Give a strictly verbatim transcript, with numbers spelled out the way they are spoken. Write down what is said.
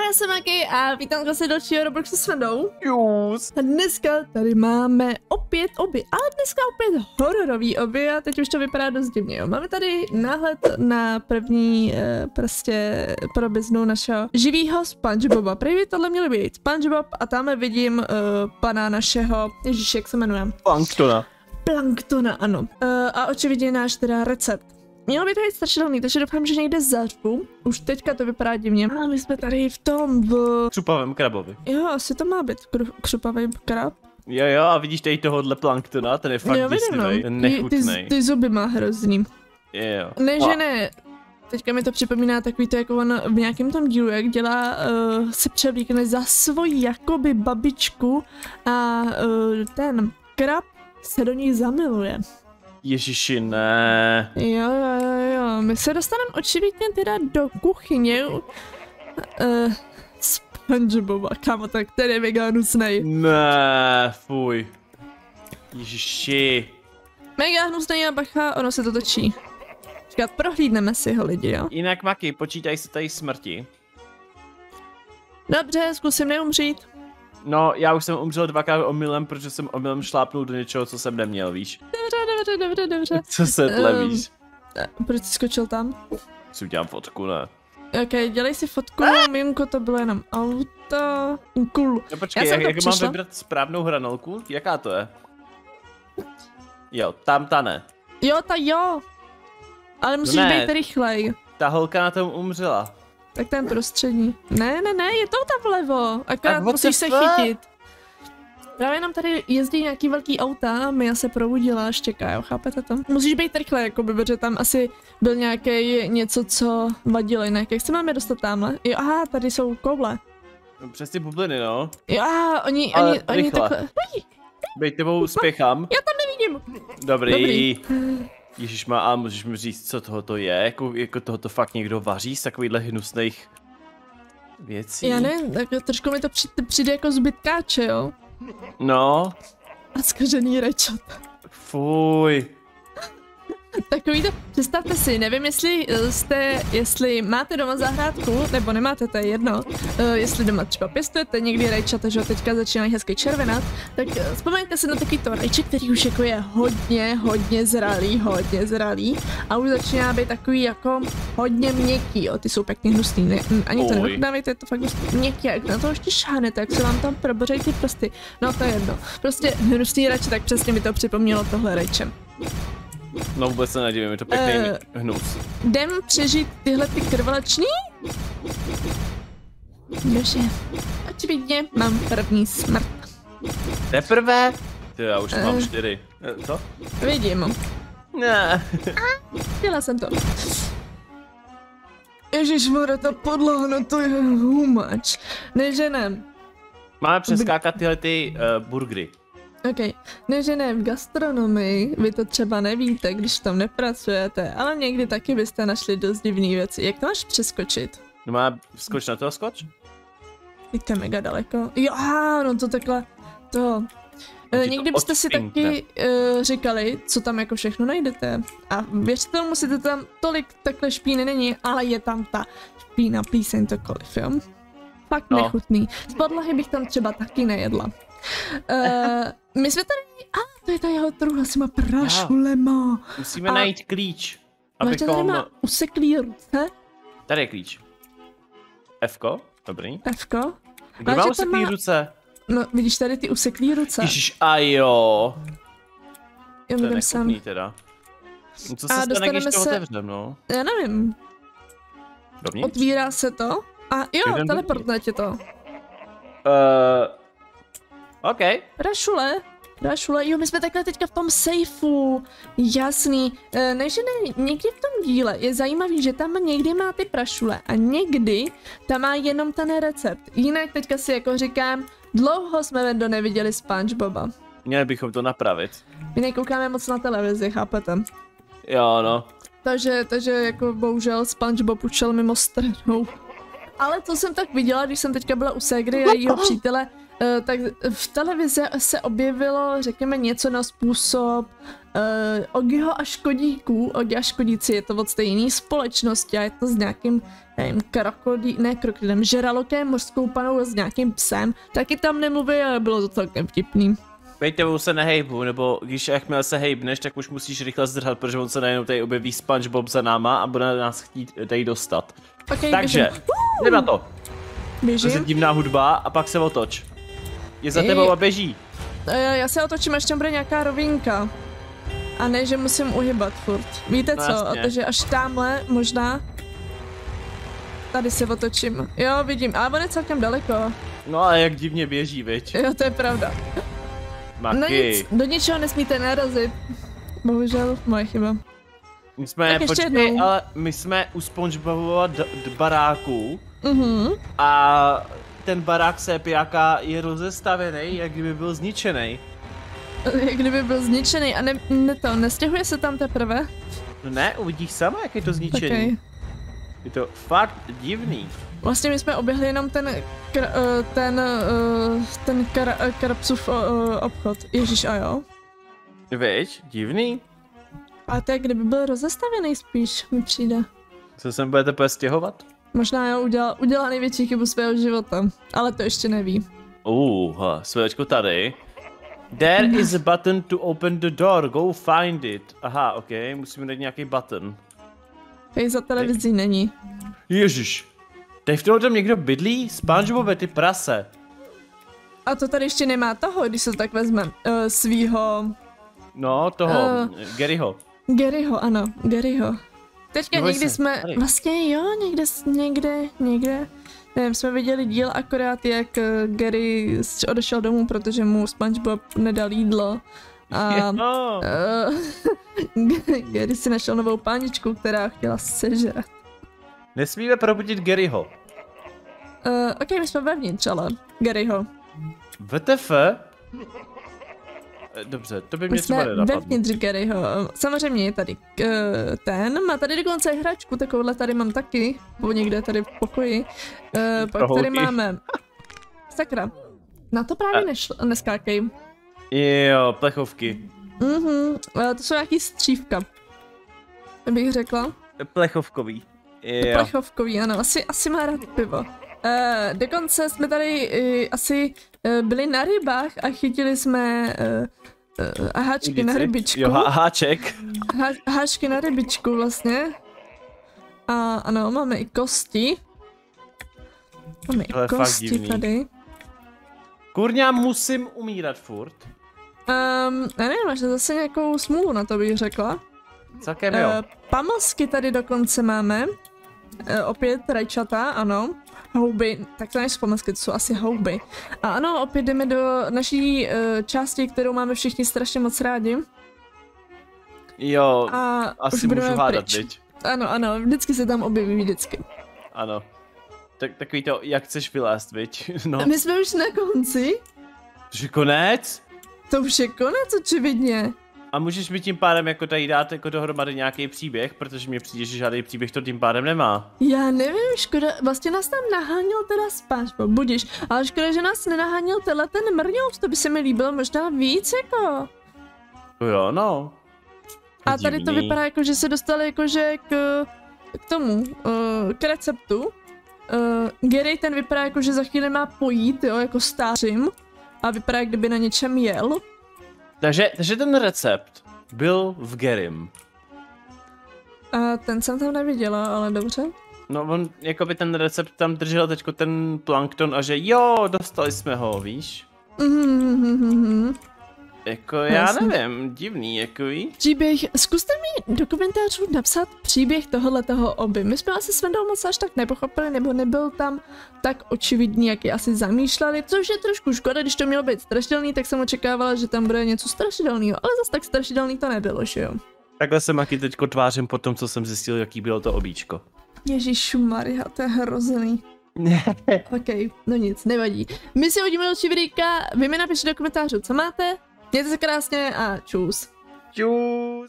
já jsem Maki a vítám zase dalšího Robloxu s Vendou. Jus. A dneska tady máme opět oby, ale dneska opět hororový oby a teď už to vypadá dost divně, jo. Máme tady náhled na první e, prostě probiznu našeho živýho SpongeBoba. Prý tohle měl být SpongeBob a tamhle vidím e, pana našeho, ježíš, jak se jmenuje? Planktona. Planktona, ano. E, a očividně náš teda recept. Mělo by to být strašidelný, takže doufám, že někde zařvu. Už teďka to vypadá divně. A my jsme tady v tom v... Křupavém krabovi. Jo, asi to má být křupavý krab. Jo, jo, a vidíš tady tohohle planktona, ten je fakt jo, děsivý, no. nechutnej. Ty, ty zuby má hrozný. Jo. Ne, že ne. Teďka mi to připomíná takový to, jako on v nějakém tom dílu, jak dělá, uh, se převlíkne za svoji jakoby babičku a uh, ten krab se do ní zamiluje. Ježiši, ne. Jo, jo, jo, jo. My se dostaneme očividně teda do kuchyně. Uh, SpongeBoba, kámo, tak ten je mega hnusnej. Ne, fuj. Ježiši. Mega hnusnej a bacha, ono se to točí. Říkat, prohlídneme si ho lidi, jo. Jinak Maki, počítaj se tady smrti. Dobře, zkusím neumřít. No, já už jsem umřel dvakrát omylem, protože jsem omylem šlápnul do něčeho, co jsem neměl, víš. Dobře, dobře, dobře, dobře. Co se tlevíš? Um, proč jsi skočil tam? Si udělám fotku, ne? Ok, dělej si fotku, Minko, to bylo jenom auto. Cool. No počkej, jak, jak mám vybrat správnou hranolku? Jaká to je? Jo, tam ta ne. Jo, ta jo. Ale musíš no být rychlej. Ta holka na tom umřela. Tak ten prostřední. Ne, ne, ne, je to tam vlevo. Akorát tak musíš se chytit. Právě nám tady jezdí nějaký velký auta a Mia se probudila a štěká, jo, chápete to? Musíš být rychle, jakoby, protože tam asi byl nějaký něco, co vadilo jinak. Jak se máme dostat tamhle? Jo, aha, tady jsou koule. No, přes ty bubliny, no. Jo, aha, oni, ale oni, oni takhle... Bej, tebou spěchám. Já tam nevidím. Dobrý. Dobrý. Ježišma, a můžeš mi říct, co tohoto je? Jako, jako tohoto fakt někdo vaří z takovýchhle hnusných věcí? Já ne, tak trošku mi to přijde, přijde jako zbytkáče, jo? No. A zkažený rečat. Fuj. Takový to, představte si, nevím jestli jste, jestli máte doma zahrádku, nebo nemáte, to je jedno, uh, jestli doma třeba pěstujete někdy rajčata, že teďka začínají hezky červenat, tak uh, vzpomeňte si na takový to rajče, který už jako je hodně, hodně zralý, hodně zralý a už začíná být takový jako hodně měkký, jo, ty jsou pěkně hnusný, ne, ani to nevychutnávejte, je to fakt měkký, jak na to ještě šáhnete, jak se vám tam probořejí ty prsty, no to je jedno, prostě hnusný rajče, tak přesně mi to připomnělo tohle rajče. No vůbec se nedivím, je to pěkný uh, hnus. Jdem přežít tyhle ty krvelační? Dobře. Očividně mám první smrt. Teprve? Ty, já už uh, mám čtyři. Co? Vidím. Ne. Chtěla jsem to. Ježišmarja, ta podlaha, no to je humač. Ne, že ne. Máme přeskákat tyhle ty uh, burgery. Ok, ne, že ne, v gastronomii vy to třeba nevíte, když tam nepracujete, ale někdy taky byste našli dost divný věci. Jak to máš přeskočit? No má skoč na toho skoč? Teď to je mega daleko. Jo, aha, no to takhle, to... E, někdy byste si taky e, říkali, co tam jako všechno najdete. A věřte tomu, musíte tam tolik takhle špíny není, ale je tam ta špína, plíseň, cokoliv, jo? Fakt no. Nechutný. Z podlahy bych tam třeba taky nejedla. Uh, my jsme tady, a ah, to je ta jeho truhla s těma prašulema. Musíme a najít klíč, abychom... Tady má useklý ruce. Tady je klíč. Fko, dobrý. Fko. Kde má useklý má... ruce? No, vidíš tady ty useklý ruce. Ježiš, a jo. Já to je nekupný teda. No, co se a stane, když to se... otevřem, no? Já nevím. Dovnitř? Otvírá se to a jo, teleportne tě to. Uh... OK. Prašule, prašule, jo, my jsme takhle teďka v tom sejfu, jasný, e, ne, že ne, někdy v tom díle je zajímavý, že tam někdy má ty prašule a někdy tam má jenom ten recept, jinak teďka si jako říkám, dlouho jsme Vendo neviděli SpongeBoba. Měli bychom to napravit. My nekoukáme moc na televizi, chápete? Jo, no. Takže, takže jako bohužel SpongeBob učil mimo stranou. Ale co jsem tak viděla, když jsem teďka byla u Segry a jejího přítele, Uh, tak v televizi se objevilo, řekněme, něco na způsob uh, Ogiho a Škodíků. Ogi a Škodíci je to od stejné společnosti a je to s nějakým, nevím, krokodý, ne krokodýlem, žralokem, mořskou panou a s nějakým psem. Taky tam nemluví, ale bylo to celkem vtipný. Vejte, se nehejbu, nebo když jakmile se hejbneš, tak už musíš rychle zdrhat, protože on se najednou tady objeví SpongeBob za náma a bude nás chtít tady dostat. Okay, takže, jdem na to. Běžím. To je divná hudba a pak se otoč. Je za tebou a běží. Já se otočím, až tam bude nějaká rovinka. A ne, že musím uhybat furt. Víte no, co, jasně. takže až tamhle možná. Tady se otočím. Jo, vidím, ale on je celkem daleko. No a jak divně běží, viď? Jo, to je pravda. Maky. No nic, do ničeho nesmíte narazit. Bohužel, moje chyba. My jsme, tak počkej, ale my jsme u SpongeBobova baráku. Mhm. A ten barák sépiáka je rozestavený, jak kdyby byl zničený. Jak kdyby byl zničený a ne, ne to, nestěhuje se tam teprve? No ne, uvidíš sama, jak je to zničený. Okay. Je to fakt divný. Vlastně my jsme oběhli jenom ten, kr, uh, ten, uh, ten kar, uh, Karapsův uh, obchod. Ježíš, a jo? Víš, divný. A to je kdyby byl rozestavěný spíš, mi přijde. Co sem budete teprve stěhovat? Možná jo, udělal, udělal největší chybu svého života, ale to ještě neví. Uh, svěčko tady. There is a button to open the door, go find it. Aha, ok, musíme najít nějaký button. Tady za televizí není. Ježiš, tady v tomhle tam někdo bydlí? SpongeBobe, ty prase. A to tady ještě nemá toho, když se to tak vezme, uh, svýho... No, toho, uh, Garyho. Garyho, ano, Garyho. Teďka Dívej někdy se, jsme, tady. vlastně jo, někde, někde, někde, nevím, jsme viděli díl akorát, jak uh, Gary odešel domů, protože mu SpongeBob nedal jídlo. A uh, Gary si našel novou páničku, která chtěla sežrat. Nesmíme probudit Garyho. Uh, ok, my jsme vevnitř, ale Garyho. W T F? Dobře, to by mě třeba nenapadlo. My jsme vevnitř Garyho. Samozřejmě je tady uh, ten, má tady dokonce hračku, takovouhle tady mám taky, po někde tady v pokoji. Uh, pak tady máme, sakra, na to právě nešlo, neskákej. Jo, plechovky. Mhm, uh, to jsou nějaký střívka, bych řekla. Plechovkový. Jo. Plechovkový, ano, asi, asi má rád pivo. Uh, dokonce jsme tady uh, asi uh, byli na rybách a chytili jsme uh, uh, háčky Udici. na rybičku. Jo, há háček. Há háčky na rybičku vlastně. A ano, máme i kosti. Máme i kosti tady. Kurňa, musím umírat furt. Um, já nevím, máš zase nějakou smůlu na to, bych řekla. Celkem jo. Uh, pamlsky tady dokonce máme. Uh, opět rajčata, ano. Houby, tak to nejsou pamlsky, to jsou asi houby. A ano, opět jdeme do naší uh, části, kterou máme všichni strašně moc rádi. Jo, a asi můžu hádat, viď? Ano, ano, vždycky se tam objeví, vždycky. Ano. Tak, takový to, jak chceš vylézt, viď? No. A my jsme už na konci. To je konec? To už je konec, očividně. A můžeš mi tím pádem jako tady dát jako dohromady nějaký příběh, protože mi přijde, že žádný příběh to tím pádem nemá. Já nevím, škoda, vlastně nás tam naháněl teda SpongeBob, budiš, ale škoda, že nás nenaháněl tenhle ten mrňous, to by se mi líbilo možná víc, jako. Jo, no. A tady divný. To vypadá jako, že se dostali jakože k, k tomu, uh, k receptu. Uh, Gary ten vypadá jako, že za chvíli má pojít, jo, jako stářím. A vypadá, kdyby na něčem jel. Takže, takže ten recept byl v Garym. A ten jsem tam neviděla, ale dobře. No on, jako by ten recept tam držel teďko ten plankton a že jo, dostali jsme ho, víš? Mhm. Jako já nevím, divný, jako ví. Příběh, zkuste mi do komentářů napsat příběh tohohletoho Oby. My jsme asi s Vendou moc až tak nepochopili, nebo nebyl tam tak očividný, jak je asi zamýšleli, což je trošku škoda, když to mělo být strašidelný, tak jsem očekávala, že tam bude něco strašidelného, ale zase tak strašidelný to nebylo, že jo. Takhle se Maki teďko tvářím po tom, co jsem zjistil, jaký bylo to obíčko. Ježišmarja, to je hrozný. Ok, no nic, nevadí. My si hodíme další videjka, vy mi napište do komentářů, co máte. Mějte se krásně a čus. Čus.